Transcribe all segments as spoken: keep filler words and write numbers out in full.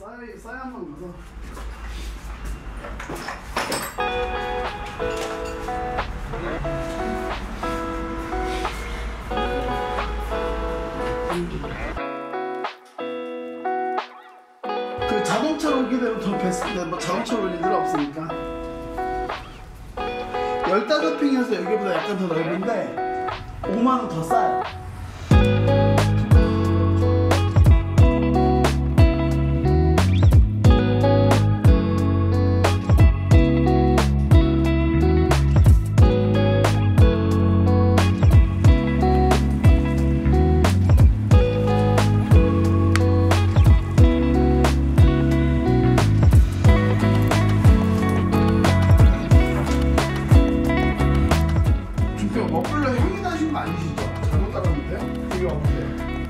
쌓여, 쌓여만 가서. 그 자동차로 오게 되면 더 베스트인데 뭐 자동차로 올 일은 없으니까. 열다섯 평이어서 여기보다 약간 더 넓은데 오만 원 더 싸요. 머플러 형이 나신 거 아니시죠? 잘못 따랐는데요? 되게 없어요.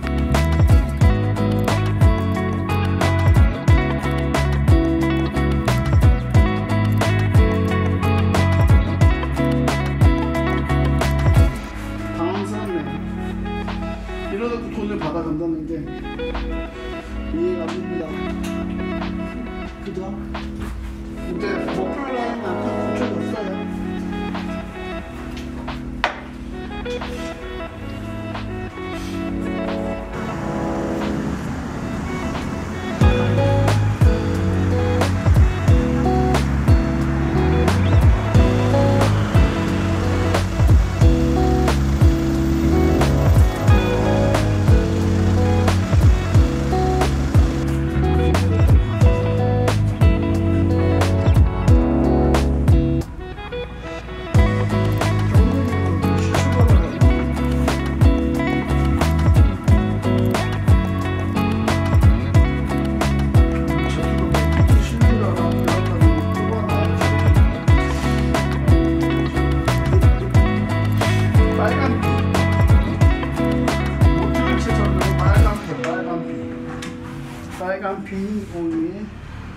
당황스럽네. 이러놓고 돈을 받아간다는 게 이해가 안 됩니다. 그죠? 이제 머플러는 약간 고쳐졌어요. 빨간 비닐봉이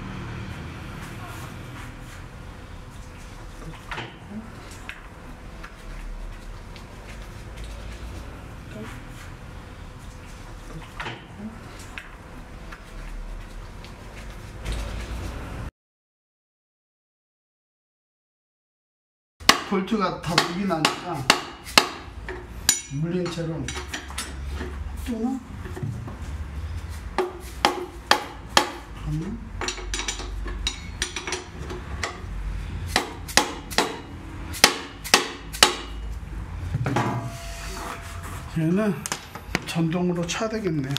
볼트가 다 녹이 나니까 물린 채로 또나? 얘는 전동으로 쳐야 되겠네요.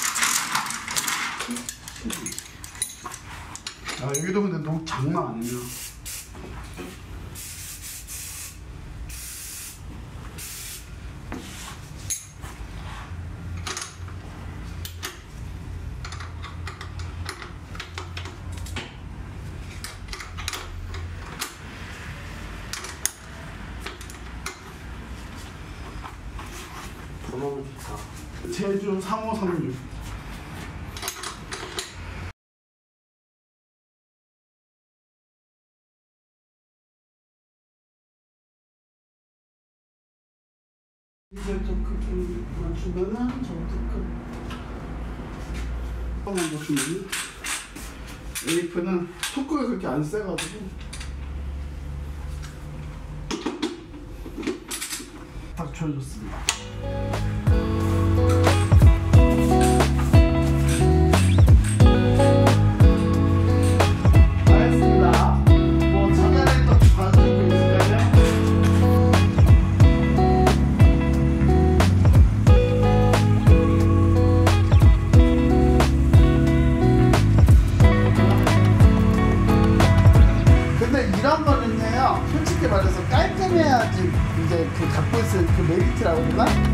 아, 여기도 근데 너무 장난 아니에요. 너무 좋다. 제주 삼오삼육. 이제 좀 크게 맞추면은 저것도 크. 한번 보시면 에이프는 토크가 그렇게 안 세가지고 딱 조여줬습니다. 이런 거는요, 솔직히 말해서 깔끔해야지 이제 그 갖고 있을 그 메리트라고 그러나?